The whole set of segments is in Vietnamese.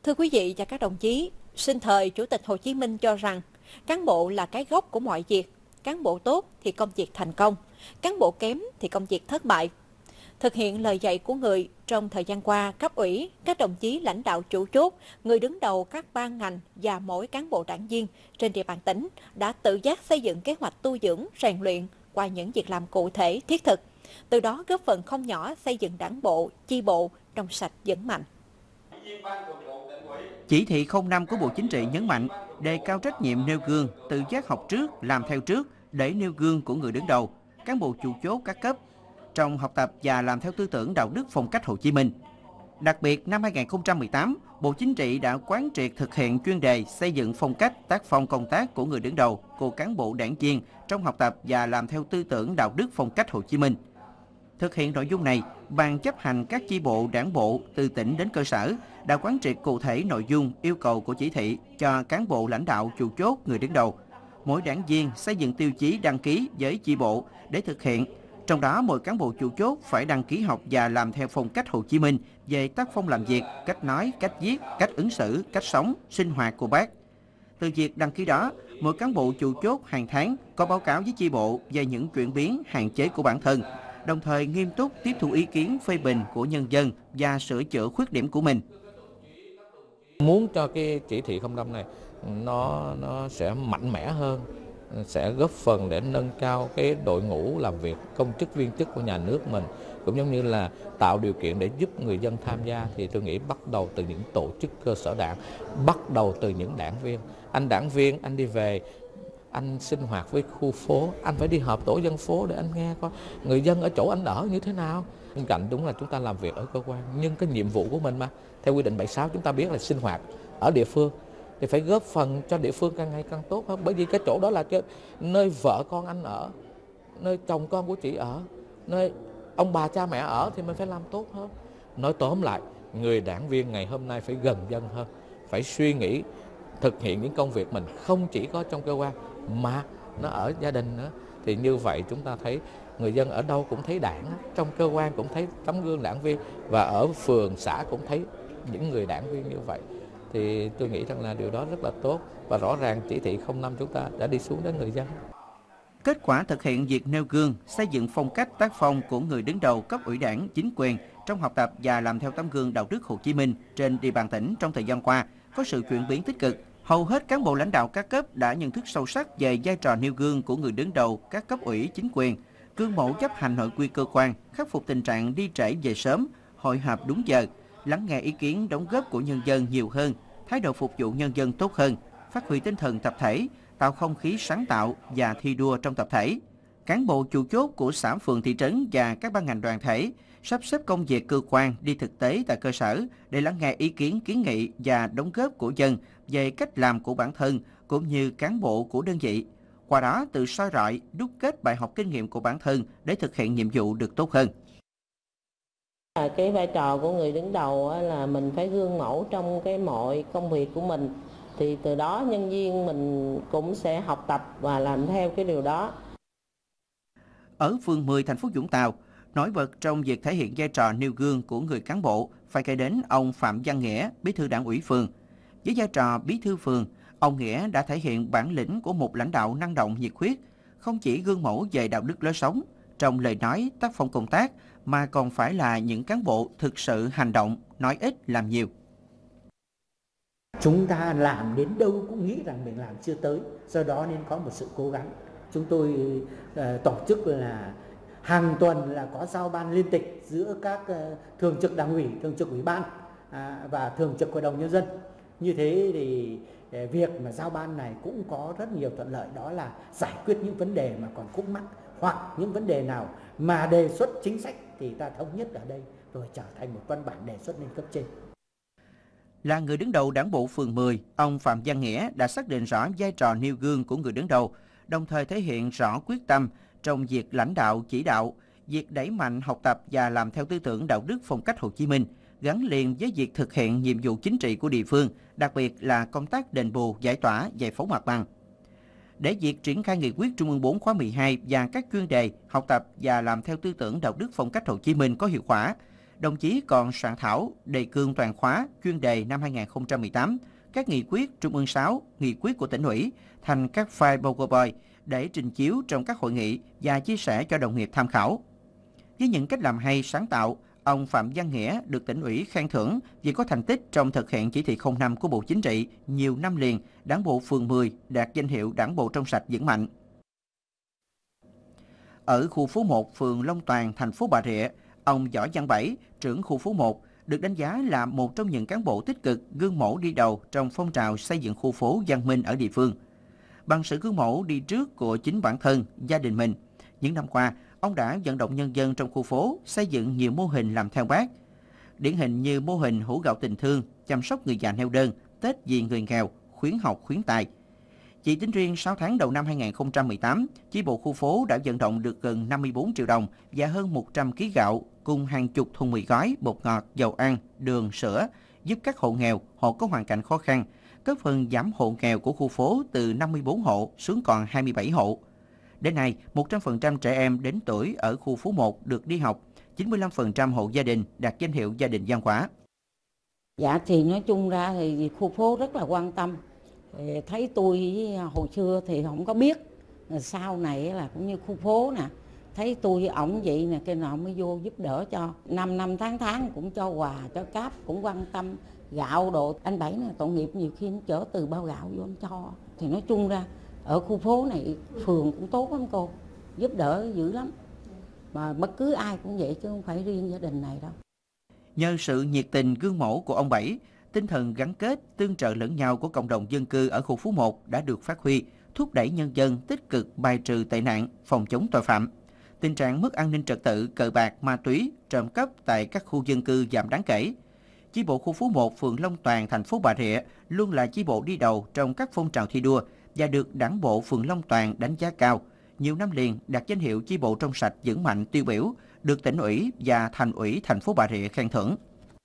Thưa quý vị và các đồng chí, sinh thời Chủ tịch Hồ Chí Minh cho rằng cán bộ là cái gốc của mọi việc. Cán bộ tốt thì công việc thành công, cán bộ kém thì công việc thất bại. Thực hiện lời dạy của người, trong thời gian qua, cấp ủy, các đồng chí lãnh đạo chủ chốt, người đứng đầu các ban ngành và mỗi cán bộ đảng viên trên địa bàn tỉnh đã tự giác xây dựng kế hoạch tu dưỡng, rèn luyện qua những việc làm cụ thể, thiết thực. Từ đó góp phần không nhỏ xây dựng đảng bộ, chi bộ trong sạch vững mạnh. Chỉ thị 05 của Bộ Chính trị nhấn mạnh đề cao trách nhiệm nêu gương, tự giác học trước, làm theo trước để nêu gương của người đứng đầu, cán bộ chủ chốt các cấp trong học tập và làm theo tư tưởng đạo đức phong cách Hồ Chí Minh. Đặc biệt, năm 2018, Bộ Chính trị đã quán triệt thực hiện chuyên đề xây dựng phong cách tác phong công tác của người đứng đầu, của cán bộ đảng viên trong học tập và làm theo tư tưởng đạo đức phong cách Hồ Chí Minh. Thực hiện nội dung này, Ban chấp hành các chi bộ đảng bộ từ tỉnh đến cơ sở đã quán triệt cụ thể nội dung yêu cầu của chỉ thị cho cán bộ lãnh đạo chủ chốt người đứng đầu. Mỗi đảng viên xây dựng tiêu chí đăng ký với chi bộ để thực hiện. Trong đó, mỗi cán bộ chủ chốt phải đăng ký học và làm theo phong cách Hồ Chí Minh về tác phong làm việc, cách nói, cách viết, cách ứng xử, cách sống, sinh hoạt của Bác. Từ việc đăng ký đó, mỗi cán bộ chủ chốt hàng tháng có báo cáo với chi bộ về những chuyển biến, hạn chế của bản thân, đồng thời nghiêm túc tiếp thu ý kiến phê bình của nhân dân và sửa chữa khuyết điểm của mình. Muốn cho cái chỉ thị 05 này nó sẽ mạnh mẽ hơn, sẽ góp phần để nâng cao cái đội ngũ làm việc, công chức viên chức của nhà nước mình, cũng giống như là tạo điều kiện để giúp người dân tham gia, thì tôi nghĩ bắt đầu từ những tổ chức cơ sở đảng, bắt đầu từ những đảng viên. Anh đảng viên, anh đi về, anh sinh hoạt với khu phố, anh phải đi họp tổ dân phố để anh nghe coi người dân ở chỗ anh ở như thế nào. Bên cạnh đúng là chúng ta làm việc ở cơ quan, nhưng cái nhiệm vụ của mình mà, theo quy định 76 chúng ta biết là sinh hoạt ở địa phương, thì phải góp phần cho địa phương càng ngày càng tốt hơn. Bởi vì cái chỗ đó là cái nơi vợ con anh ở, nơi chồng con của chị ở, nơi ông bà cha mẹ ở, thì mình phải làm tốt hơn. Nói tóm lại, người đảng viên ngày hôm nay phải gần dân hơn, phải suy nghĩ thực hiện những công việc mình không chỉ có trong cơ quan mà nó ở gia đình nữa. Thì như vậy chúng ta thấy người dân ở đâu cũng thấy đảng, trong cơ quan cũng thấy tấm gương đảng viên, và ở phường xã cũng thấy những người đảng viên như vậy. Thì tôi nghĩ rằng là điều đó rất là tốt, và rõ ràng chỉ thị 05 chúng ta đã đi xuống đến người dân. Kết quả thực hiện việc nêu gương, xây dựng phong cách tác phong của người đứng đầu cấp ủy đảng, chính quyền trong học tập và làm theo tấm gương đạo đức Hồ Chí Minh trên địa bàn tỉnh trong thời gian qua có sự chuyển biến tích cực. Hầu hết cán bộ lãnh đạo các cấp đã nhận thức sâu sắc về vai trò nêu gương của người đứng đầu các cấp ủy chính quyền, gương mẫu chấp hành nội quy cơ quan, khắc phục tình trạng đi trễ về sớm, hội họp đúng giờ, lắng nghe ý kiến đóng góp của nhân dân nhiều hơn, thái độ phục vụ nhân dân tốt hơn, phát huy tinh thần tập thể, tạo không khí sáng tạo và thi đua trong tập thể. Cán bộ chủ chốt của xã phường thị trấn và các ban ngành đoàn thể sắp xếp công việc cơ quan đi thực tế tại cơ sở để lắng nghe ý kiến kiến nghị và đóng góp của dân về cách làm của bản thân cũng như cán bộ của đơn vị. Qua đó tự soi rọi, đúc kết bài học kinh nghiệm của bản thân để thực hiện nhiệm vụ được tốt hơn. Cái vai trò của người đứng đầu là mình phải gương mẫu trong cái mọi công việc của mình, thì từ đó nhân viên mình cũng sẽ học tập và làm theo cái điều đó. Ở phường 10 thành phố Vũng Tàu, nổi bật trong việc thể hiện vai trò nêu gương của người cán bộ phải kể đến ông Phạm Văn Nghĩa, bí thư đảng ủy phường. Với vai trò bí thư phường, ông Nghĩa đã thể hiện bản lĩnh của một lãnh đạo năng động nhiệt huyết, không chỉ gương mẫu về đạo đức lối sống, trong lời nói, tác phong công tác, mà còn phải là những cán bộ thực sự hành động, nói ít làm nhiều. Chúng ta làm đến đâu cũng nghĩ rằng mình làm chưa tới, do đó nên có một sự cố gắng. Chúng tôi tổ chức là hàng tuần là có giao ban liên tịch giữa các thường trực đảng ủy, thường trực ủy ban và thường trực hội đồng nhân dân. Như thế thì việc mà giao ban này cũng có rất nhiều thuận lợi, đó là giải quyết những vấn đề mà còn khúc mắc, hoặc những vấn đề nào mà đề xuất chính sách thì ta thống nhất ở đây rồi trở thành một văn bản đề xuất lên cấp trên. Là người đứng đầu đảng bộ phường 10, ông Phạm Văn Nghĩa đã xác định rõ vai trò nêu gương của người đứng đầu, đồng thời thể hiện rõ quyết tâm trong việc lãnh đạo chỉ đạo, việc đẩy mạnh học tập và làm theo tư tưởng đạo đức phong cách Hồ Chí Minh, gắn liền với việc thực hiện nhiệm vụ chính trị của địa phương, đặc biệt là công tác đền bù, giải tỏa, giải phóng mặt bằng. Để việc triển khai nghị quyết Trung ương 4 khóa 12 và các chuyên đề học tập và làm theo tư tưởng đạo đức phong cách Hồ Chí Minh có hiệu quả, Đồng chí còn soạn thảo đề cương toàn khóa chuyên đề năm 2018, các nghị quyết Trung ương 6, nghị quyết của tỉnh ủy thành các file PowerPoint để trình chiếu trong các hội nghị và chia sẻ cho đồng nghiệp tham khảo. Với những cách làm hay sáng tạo, ông Phạm Văn Nghĩa được tỉnh ủy khen thưởng vì có thành tích trong thực hiện chỉ thị 05 của Bộ Chính trị nhiều năm liền, Đảng bộ phường 10 đạt danh hiệu Đảng bộ trong sạch vững mạnh. Ở khu phố 1, phường Long Toàn, thành phố Bà Rịa, ông Võ Văn Bảy, trưởng khu phố 1, được đánh giá là một trong những cán bộ tích cực, gương mẫu đi đầu trong phong trào xây dựng khu phố văn minh ở địa phương. Bằng sự gương mẫu đi trước của chính bản thân, gia đình mình, những năm qua, ông đã vận động nhân dân trong khu phố xây dựng nhiều mô hình làm theo Bác. Điển hình như mô hình hũ gạo tình thương, chăm sóc người già neo đơn, Tết vì người nghèo, khuyến học khuyến tài. Chỉ tính riêng 6 tháng đầu năm 2018, chi bộ khu phố đã vận động được gần 54 triệu đồng và hơn 100 kg gạo cùng hàng chục thùng mì gói, bột ngọt, dầu ăn, đường, sữa, giúp các hộ nghèo, hộ có hoàn cảnh khó khăn, góp phần giảm hộ nghèo của khu phố từ 54 hộ xuống còn 27 hộ. Đến nay, 100% trẻ em đến tuổi ở khu phố 1 được đi học, 95% hộ gia đình đạt danh hiệu gia đình văn hóa. Dạ thì nói chung ra thì khu phố rất là quan tâm. Thấy tôi hồi xưa thì không có biết, sau này là cũng như khu phố nè, thấy tôi với ổng vậy nè, cái nào mới vô giúp đỡ cho. 5 tháng cũng cho quà, cho cáp, cũng quan tâm gạo đồ. Anh Bảy này tội nghiệp nhiều khi anh chở từ bao gạo vô anh cho. Thì nói chung ra ở khu phố này phường cũng tốt lắm cô, giúp đỡ dữ lắm. Mà bất cứ ai cũng vậy chứ không phải riêng gia đình này đâu. Nhờ sự nhiệt tình gương mẫu của ông Bảy, tinh thần gắn kết, tương trợ lẫn nhau của cộng đồng dân cư ở khu phố 1 đã được phát huy, thúc đẩy nhân dân tích cực bài trừ tệ nạn, phòng chống tội phạm. Tình trạng mất an ninh trật tự, cờ bạc, ma túy, trộm cắp tại các khu dân cư giảm đáng kể. Chi bộ khu phố 1, phường Long Toàn, thành phố Bà Rịa luôn là chi bộ đi đầu trong các phong trào thi đua và được Đảng bộ phường Long Toàn đánh giá cao. Nhiều năm liền đạt danh hiệu chi bộ trong sạch vững mạnh tiêu biểu, được tỉnh ủy và thành ủy thành phố Bà Rịa khen thưởng.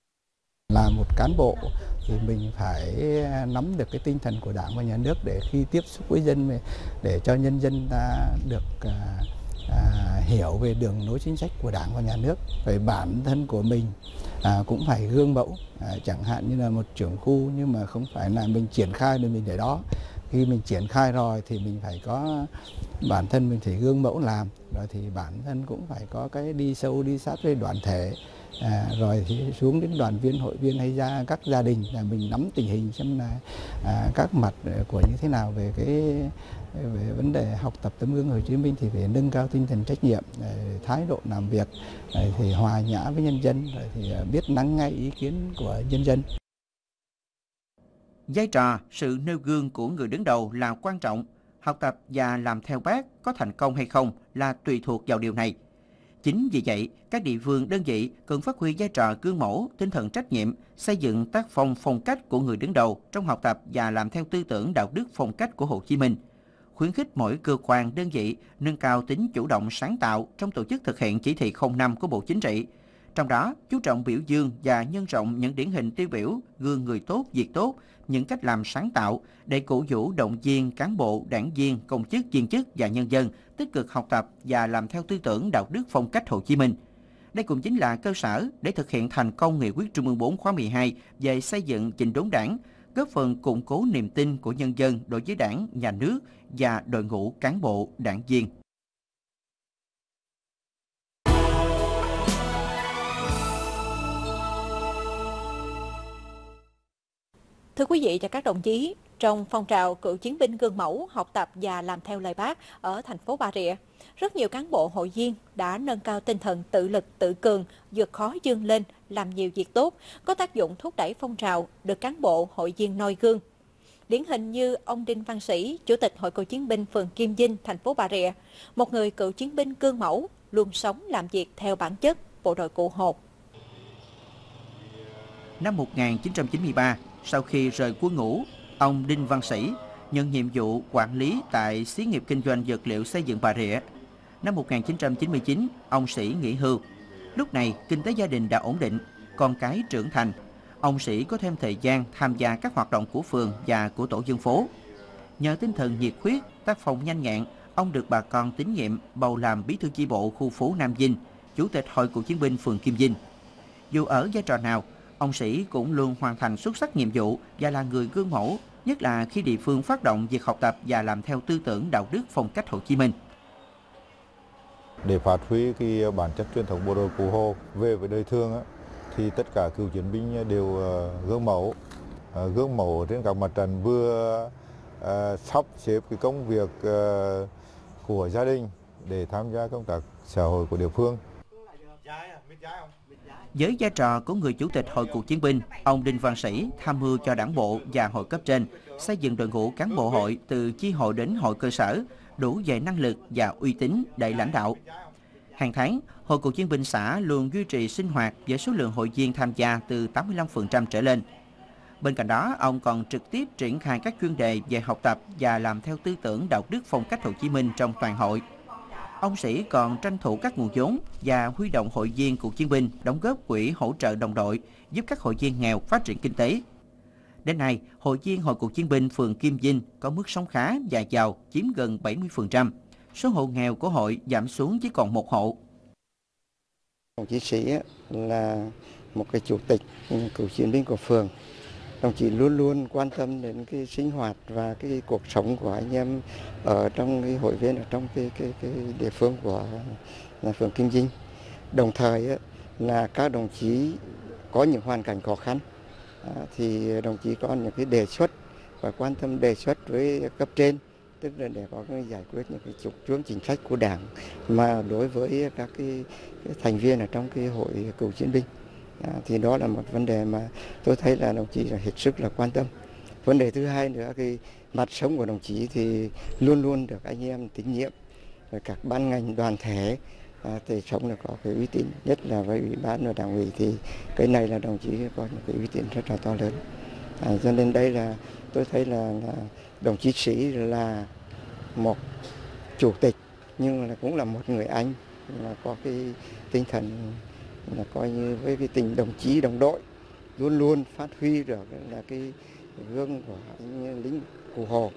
Là một cán bộ thì mình phải nắm được cái tinh thần của Đảng và Nhà nước để khi tiếp xúc với dân, để cho nhân dân ta được hiểu về đường lối chính sách của Đảng và Nhà nước. Phải bản thân của mình cũng phải gương mẫu, chẳng hạn như là một trưởng khu, nhưng mà không phải là mình triển khai rồi mình để đó. Khi mình triển khai rồi thì mình phải có bản thân mình phải gương mẫu làm, rồi thì bản thân cũng phải có cái đi sâu đi sát với đoàn thể, rồi thì xuống đến đoàn viên, hội viên hay ra các gia đình là mình nắm tình hình xem là các mặt của như thế nào về về vấn đề học tập tấm gương Hồ Chí Minh thì phải nâng cao tinh thần trách nhiệm, thái độ làm việc thì hòa nhã với nhân dân, rồi thì biết lắng nghe ý kiến của nhân dân. Vai trò, sự nêu gương của người đứng đầu là quan trọng. Học tập và làm theo Bác có thành công hay không là tùy thuộc vào điều này. Chính vì vậy, các địa phương đơn vị cần phát huy vai trò gương mẫu, tinh thần trách nhiệm, xây dựng tác phong phong cách của người đứng đầu trong học tập và làm theo tư tưởng đạo đức phong cách của Hồ Chí Minh. Khuyến khích mỗi cơ quan, đơn vị nâng cao tính chủ động sáng tạo trong tổ chức thực hiện chỉ thị 05 của Bộ Chính trị. Trong đó, chú trọng biểu dương và nhân rộng những điển hình tiêu biểu, gương người tốt, việc tốt, những cách làm sáng tạo để cổ vũ động viên cán bộ, đảng viên, công chức, viên chức và nhân dân tích cực học tập và làm theo tư tưởng đạo đức phong cách Hồ Chí Minh. Đây cũng chính là cơ sở để thực hiện thành công nghị quyết Trung ương 4 khóa 12 về xây dựng chỉnh đốn Đảng, góp phần củng cố niềm tin của nhân dân đối với Đảng, Nhà nước và đội ngũ cán bộ, đảng viên. Thưa quý vị và các đồng chí, trong phong trào cựu chiến binh gương mẫu, học tập và làm theo lời Bác ở thành phố Bà Rịa, rất nhiều cán bộ hội viên đã nâng cao tinh thần tự lực tự cường, vượt khó vươn lên, làm nhiều việc tốt, có tác dụng thúc đẩy phong trào, được cán bộ hội viên noi gương. Điển hình như ông Đinh Văn Sĩ, Chủ tịch Hội Cựu chiến binh phường Kim Dinh, thành phố Bà Rịa, một người cựu chiến binh gương mẫu, luôn sống làm việc theo bản chất bộ đội Cụ Hồ. Năm 1993, sau khi rời quân ngũ, ông Đinh Văn Sĩ nhận nhiệm vụ quản lý tại xí nghiệp kinh doanh vật liệu xây dựng Bà Rịa. Năm 1999, ông Sĩ nghỉ hưu. Lúc này, kinh tế gia đình đã ổn định, con cái trưởng thành. Ông Sĩ có thêm thời gian tham gia các hoạt động của phường và của tổ dân phố. Nhờ tinh thần nhiệt huyết, tác phong nhanh nhẹn, ông được bà con tín nhiệm bầu làm bí thư chi bộ khu phố Nam Dinh, Chủ tịch Hội Cựu chiến binh phường Kim Dinh. Dù ở vai trò nào, ông Sĩ cũng luôn hoàn thành xuất sắc nhiệm vụ và là người gương mẫu, nhất là khi địa phương phát động việc học tập và làm theo tư tưởng đạo đức phong cách Hồ Chí Minh. Để phát huy cái bản chất truyền thống bộ đội Cụ Hồ về với đời thường thì tất cả cựu chiến binh đều gương mẫu trên các mặt trận, vừa sắp xếp cái công việc của gia đình để tham gia công tác xã hội của địa phương. Với vai trò của người chủ tịch Hội Cựu chiến binh, ông Đinh Văn Sĩ tham mưu cho Đảng bộ và hội cấp trên xây dựng đội ngũ cán bộ hội từ chi hội đến hội cơ sở đủ về năng lực và uy tín để lãnh đạo. Hàng tháng, Hội Cựu chiến binh xã luôn duy trì sinh hoạt với số lượng hội viên tham gia từ 85% trở lên. Bên cạnh đó, ông còn trực tiếp triển khai các chuyên đề về học tập và làm theo tư tưởng đạo đức phong cách Hồ Chí Minh trong toàn hội. Ông Sĩ còn tranh thủ các nguồn vốn và huy động hội viên cựu chiến binh đóng góp quỹ hỗ trợ đồng đội, giúp các hội viên nghèo phát triển kinh tế. Đến nay, hội viên Hội Cựu chiến binh phường Kim Vinh có mức sống khá và giàu chiếm gần 70%. Số hộ nghèo của hội giảm xuống chỉ còn 1 hộ. Đồng chí Sĩ là một cái chủ tịch cựu chiến binh của phường. Đồng chí luôn luôn quan tâm đến cái sinh hoạt và cái cuộc sống của anh em ở trong cái hội viên ở trong cái địa phương của là phường Kim Vinh. Đồng thời là các đồng chí có những hoàn cảnh khó khăn thì đồng chí có những cái đề xuất và quan tâm đề xuất với cấp trên, tức là để có cái giải quyết những cái chủ trương chính sách của Đảng mà đối với các cái thành viên ở trong cái hội cựu chiến binh. Thì đó là một vấn đề mà tôi thấy là đồng chí là hết sức là quan tâm. Vấn đề thứ hai nữa, cái mặt sống của đồng chí thì luôn luôn được anh em tín nhiệm, và các ban ngành đoàn thể thì sống là có cái uy tín, nhất là với ủy ban và đảng ủy thì cái này là đồng chí có những cái uy tín rất là to lớn. Cho nên đây là tôi thấy là đồng chí Sĩ là một chủ tịch nhưng là cũng là một người anh, là có cái tinh thần là coi như với cái tình đồng chí đồng đội, luôn luôn phát huy được là cái gương của anh lính Cụ Hồ.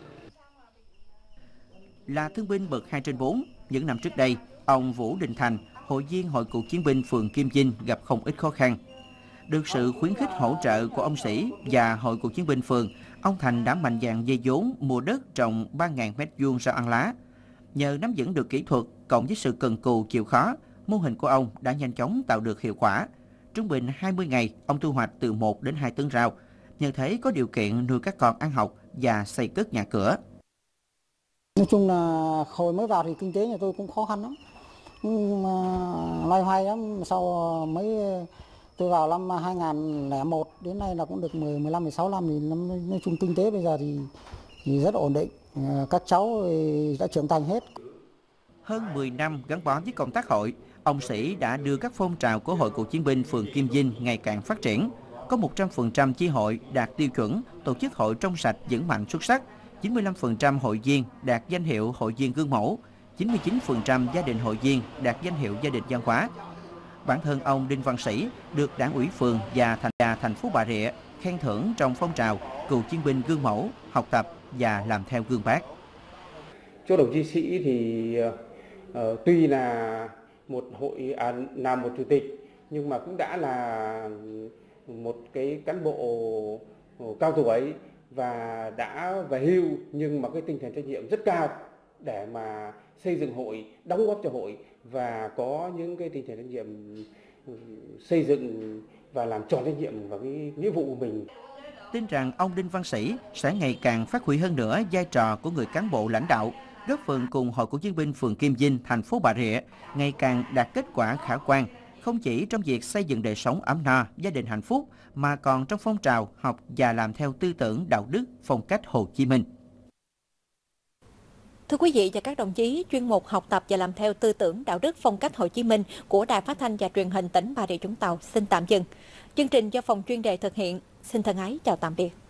Là thương binh bậc 2/4, những năm trước đây, ông Vũ Đình Thành, hội viên Hội Cựu chiến binh phường Kim Vinh gặp không ít khó khăn. Được sự khuyến khích hỗ trợ của ông Sĩ và Hội Cựu chiến binh phường, ông Thành đã mạnh dạn vay vốn mua đất trồng 3.000 m² rau ăn lá. Nhờ nắm vững được kỹ thuật cộng với sự cần cù chịu khó, mô hình của ông đã nhanh chóng tạo được hiệu quả. Trung bình 20 ngày, ông thu hoạch từ 1 đến 2 tấn rau. Nhờ thế có điều kiện nuôi các con ăn học và xây cất nhà cửa. Nói chung là hồi mới vào thì kinh tế nhà tôi cũng khó khăn lắm. Nhưng mà loay hoay lắm, sau mấy tôi vào năm 2001 đến nay là cũng được 15-16 năm thì nói chung kinh tế bây giờ thì rất ổn định. Các cháu đã trưởng thành hết. Hơn 10 năm gắn bó với công tác hội, ông Sĩ đã đưa các phong trào của Hội Cựu chiến binh phường Kim Vinh ngày càng phát triển. Có 100% chi hội đạt tiêu chuẩn, tổ chức hội trong sạch vững mạnh xuất sắc, 95% hội viên đạt danh hiệu hội viên gương mẫu, 99% gia đình hội viên đạt danh hiệu gia đình văn hóa. Bản thân ông Đinh Văn Sĩ được Đảng ủy phường và thành phố Bà Rịa khen thưởng trong phong trào cựu chiến binh gương mẫu, học tập và làm theo gương Bác. Chỗ đồng chí Sĩ thì tuy là một là một chủ tịch nhưng mà cũng đã là một cái cán bộ cao tuổi và đã về hưu, nhưng mà cái tinh thần trách nhiệm rất cao để mà xây dựng hội, đóng góp cho hội và có những cái tinh thần trách nhiệm xây dựng và làm tròn trách nhiệm và cái nghĩa vụ của mình. Tin rằng ông Đinh Văn Sĩ sẽ ngày càng phát huy hơn nữa vai trò của người cán bộ lãnh đạo, góp phần cùng Hội Cựu chiến binh phường Kim Vinh, thành phố Bà Rịa ngày càng đạt kết quả khả quan, không chỉ trong việc xây dựng đời sống ấm no, gia đình hạnh phúc, mà còn trong phong trào học và làm theo tư tưởng đạo đức phong cách Hồ Chí Minh. Thưa quý vị và các đồng chí, chuyên mục học tập và làm theo tư tưởng đạo đức phong cách Hồ Chí Minh của Đài Phát thanh và Truyền hình tỉnh Bà Rịa Vũng Tàu xin tạm dừng. Chương trình do phòng chuyên đề thực hiện. Xin thân ái chào tạm biệt.